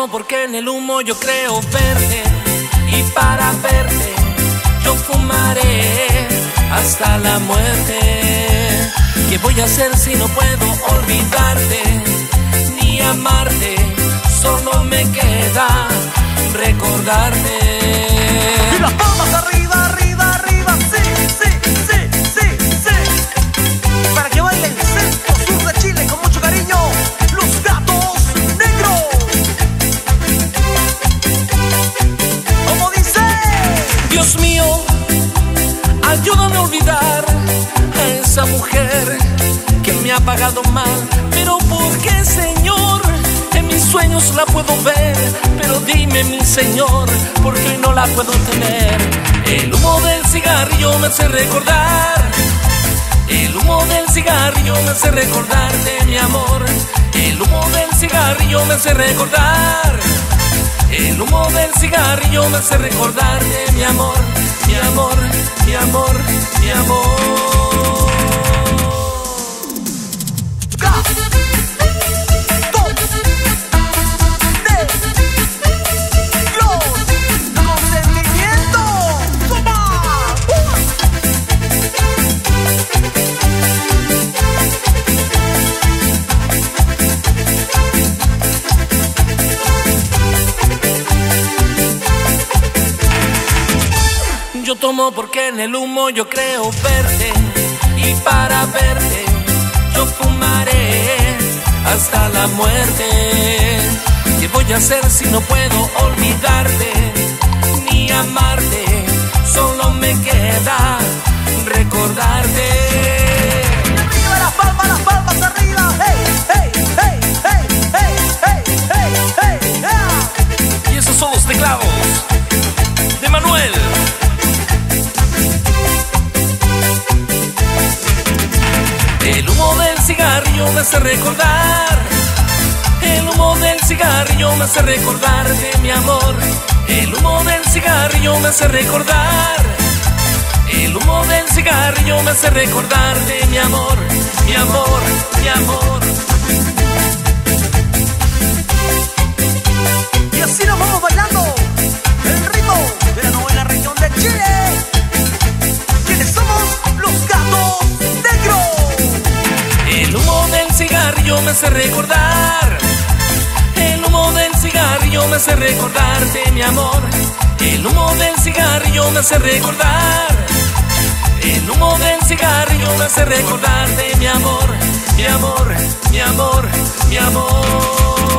tomo porque en el humo yo creo verte, y para verte yo fumaré hasta la muerte. ¿Qué voy a hacer si no puedo olvidarte ni amarte? Solo me queda recordarte. Y las palmas arriba, arriba, arriba, sí, sí, sí, sí, sí. Para que bailen centro sur de Chile con mucho cariño, Los Gatos Negros. Como dice: Dios mío, ayúdame a olvidar a esa mujer que me ha pagado mal. Pero ¿por qué, Señor? En mis sueños la puedo ver, pero dime, mi Señor, ¿por qué hoy no la puedo tener? El humo del cigarrillo me hace recordar, el humo del cigarrillo me hace recordar de mi amor. El humo del cigarrillo me hace recordar, el humo del cigarrillo me hace recordar de mi amor, mi amor, mi amor, mi amor. Yo tomo porque en el humo yo creo verte, y para verte yo fumaré hasta la muerte. ¿Qué voy a hacer si no puedo olvidarte ni amarte? Solo me queda recordarte. Arriba las palmas arriba, hey, hey, hey, hey, hey, hey, hey, hey, hey. Y esos son los teclados de Manuel. El humo del cigarrillo me hace recordar, el humo del cigarrillo me hace recordar de mi amor. El humo del cigarrillo me hace recordar, el humo del cigarrillo me hace recordar de mi amor, mi amor, mi amor. Y así nos vamos bailando el ritmo de la novena región de Chile. ¿Quiénes somos? Los Gatos Negros. El humo del cigarrillo me hace recordar, el humo del cigarrillo me hace recordar de mi amor. El humo del cigarrillo me hace recordar, el humo del cigarrillo me hace recordar de mi amor, mi amor, mi amor, mi amor.